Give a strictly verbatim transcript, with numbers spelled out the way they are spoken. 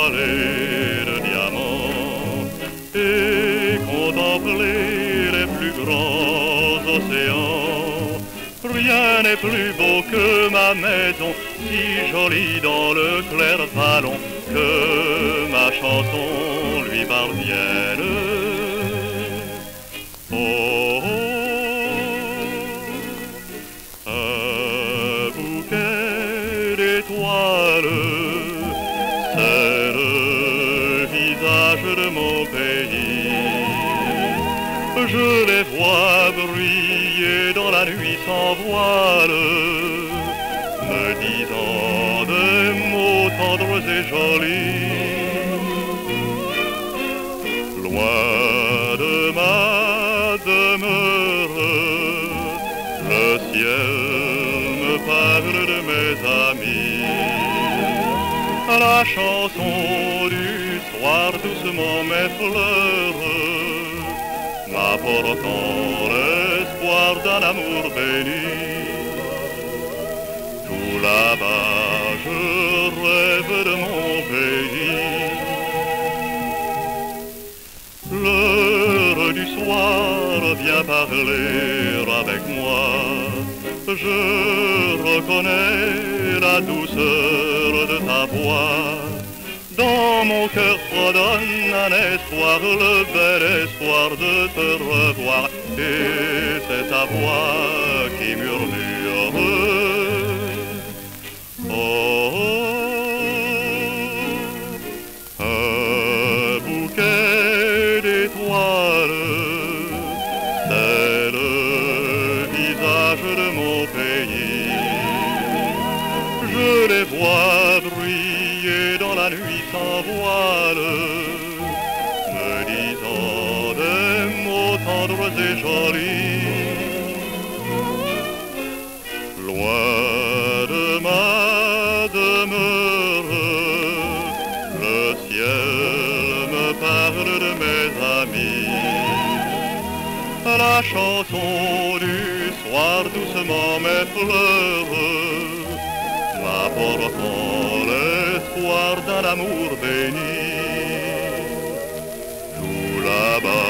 palais de diamants et contempler les plus grands océans. Rien n'est plus beau que ma maison, si jolie dans le clair vallon, que ma chanson lui parvienne. Oh, un bouquet d'étoiles, c'est le visage de mon pays. Je les vois briller dans la nuit sans voile, me disant des mots tendres et jolis. Loin de ma demeure, le ciel me parle de mes amis. La chanson du soir doucement m'effleure, m'apportant l'espoir d'un amour béni. Tout là-bas, je rêve de mon pays. L'heure du soir vient parler avec moi. Je reconnais la douceur de ta voix. Dans mon cœur fredonne un espoir, le bel espoir de te revoir. Et c'est ta voix qui murmure. Oh, un bouquet d'étoiles, c'est le visage de mon pays. Je les vois briller dans la nuit sans voile, me disant des mots tendres et jolis. Loin de ma demeure, le ciel me parle de mes amis. La chanson du soir doucement m'effleure, m'apportant l'espoir d'un amour béni. Tout là-bas